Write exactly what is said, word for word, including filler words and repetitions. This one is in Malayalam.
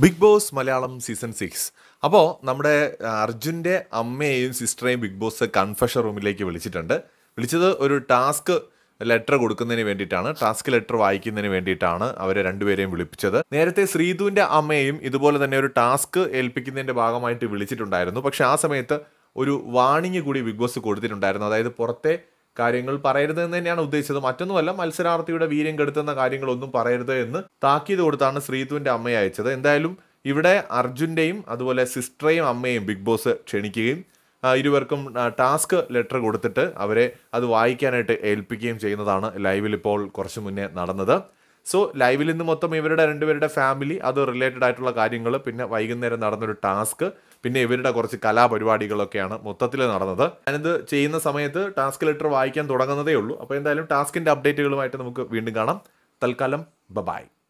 Big Boss Malayalam season six. അപ്പോൾ നമ്മുടെ അർജുൻ്റെ അമ്മയെയും സിസ്റ്ററെയും ബിഗ് ബോസ് കൺഫഷൻ റൂമിലേക്ക് വിളിച്ചിട്ടുണ്ട്. വിളിച്ചത് ഒരു ടാസ്ക് ലെറ്റർ കൊടുക്കുന്നതിന് വേണ്ടിയിട്ടാണ്. ടാസ്ക് ലെറ്റർ വായിക്കുന്നതിന് വേണ്ടിയിട്ടാണ് അവരെ രണ്ടുപേരെയും വിളിപ്പിച്ചത്. നേരത്തെ ശ്രീതുവിൻ്റെ അമ്മയെയും ഇതുപോലെ തന്നെ ഒരു ടാസ്ക് ഏൽപ്പിക്കുന്നതിൻ്റെ ഭാഗമായിട്ട് വിളിച്ചിട്ടുണ്ടായിരുന്നു. പക്ഷേ ആ സമയത്ത് ഒരു വാണിംഗ് കൂടി ബിഗ് ബോസ് കൊടുത്തിട്ടുണ്ടായിരുന്നു. അതായത് പുറത്തെ കാര്യങ്ങൾ പറയരുത് എന്ന് തന്നെയാണ് ഉദ്ദേശിച്ചത്. മറ്റൊന്നുമല്ല, മത്സരാർത്ഥിയുടെ വീര്യം കെടുത്തുന്ന കാര്യങ്ങളൊന്നും പറയരുത് എന്ന് താക്കീത് കൊടുത്താണ് ശ്രീതുവിൻ്റെ അമ്മയെ അയച്ചത്. എന്തായാലും ഇവിടെ അർജുൻ്റെയും അതുപോലെ സിസ്റ്ററേയും അമ്മയും ബിഗ് ബോസ് ക്ഷണിക്കുകയും ഇരുവർക്കും ടാസ്ക് ലെറ്റർ കൊടുത്തിട്ട് അവരെ അത് വായിക്കാനായിട്ട് ഏൽപ്പിക്കുകയും ചെയ്യുന്നതാണ് ലൈവിൽ ഇപ്പോൾ കുറച്ച് മുന്നേ നടന്നത്. സോ ലൈവിൽ നിന്ന് മൊത്തം ഇവരുടെ രണ്ടുപേരുടെ ഫാമിലി, അത് റിലേറ്റഡ് ആയിട്ടുള്ള കാര്യങ്ങൾ, പിന്നെ വൈകുന്നേരം നടന്നൊരു ടാസ്ക്, പിന്നെ ഇവരുടെ കുറച്ച് കലാപരിപാടികളൊക്കെയാണ് മൊത്തത്തിൽ നടന്നത്. ഞാനിത് ചെയ്യുന്ന സമയത്ത് ടാസ്ക് ലെറ്റർ വായിക്കാൻ തുടങ്ങുന്നതേ ഉള്ളൂ. അപ്പോൾ എന്തായാലും ടാസ്കിൻ്റെ അപ്ഡേറ്റുകളുമായിട്ട് നമുക്ക് വീണ്ടും കാണാം. തൽക്കാലം ബൈ.